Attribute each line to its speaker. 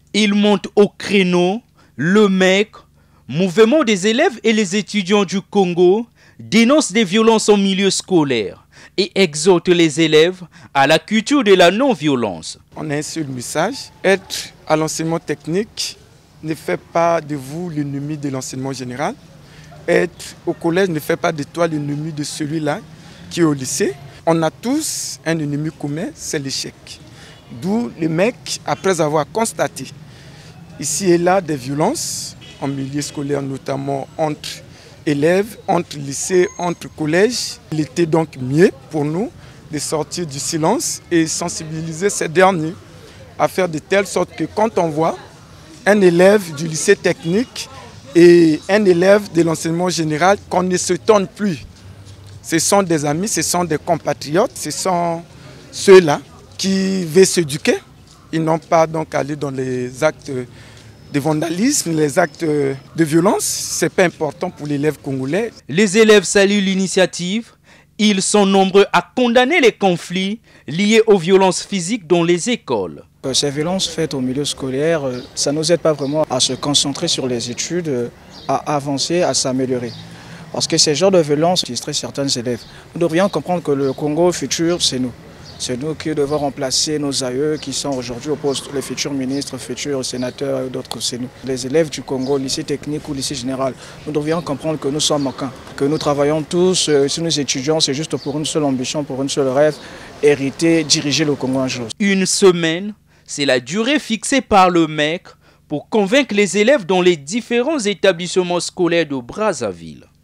Speaker 1: Il monte au créneau, le MEC, Mouvement des élèves et les étudiants du Congo, dénonce des violences en milieu scolaire et exhorte les élèves à la culture de la non-violence.
Speaker 2: On a un seul message, être à l'enseignement technique ne fait pas de vous l'ennemi de l'enseignement général. Être au collège ne fait pas de toi l'ennemi de celui-là qui est au lycée. On a tous un ennemi commun, c'est l'échec. D'où le MEC, après avoir constaté ici et là des violences en milieu scolaire, notamment entre élèves, entre lycées, entre collèges, il était donc mieux pour nous de sortir du silence et sensibiliser ces derniers à faire de telle sorte que quand on voit un élève du lycée technique et un élève de l'enseignement général, qu'on ne se tonne plus. Ce sont des amis, ce sont des compatriotes, ce sont ceux-là qui veulent s'éduquer. Ils n'ont pas donc à aller dans les actes de vandalisme, les actes de violence. Ce n'est pas important pour l'élève congolais.
Speaker 1: Les élèves saluent l'initiative. Ils sont nombreux à condamner les conflits liés aux violences physiques dans les écoles.
Speaker 3: Ces violences faites au milieu scolaire, ça ne nous aide pas vraiment à se concentrer sur les études, à avancer, à s'améliorer. Parce que ces genres de violences distraient certains élèves. Nous devrions comprendre que le Congo futur, c'est nous. C'est nous qui devons remplacer nos aïeux qui sont aujourd'hui au poste, les futurs ministres, futurs sénateurs et d'autres, c'est nous. Les élèves du Congo, lycée technique ou lycée général, nous devrions comprendre que nous sommes manquants, que nous travaillons tous, si nous étudions, c'est juste pour une seule ambition, pour une seule rêve, hériter, diriger le Congo un jour.
Speaker 1: Une semaine, c'est la durée fixée par le MEC pour convaincre les élèves dans les différents établissements scolaires de Brazzaville.